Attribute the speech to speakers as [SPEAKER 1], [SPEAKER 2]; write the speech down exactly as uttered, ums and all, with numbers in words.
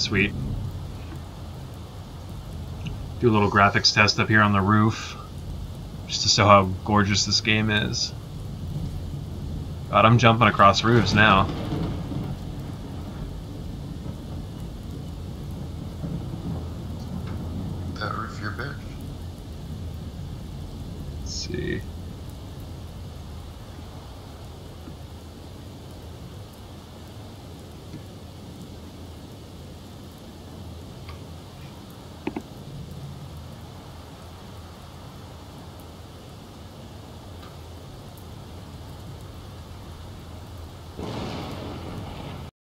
[SPEAKER 1] Sweet. Do a little graphics test up here on the roof, just to show how gorgeous this game is. God, I'm jumping across roofs now.
[SPEAKER 2] That roof your bitch.
[SPEAKER 1] Let's see.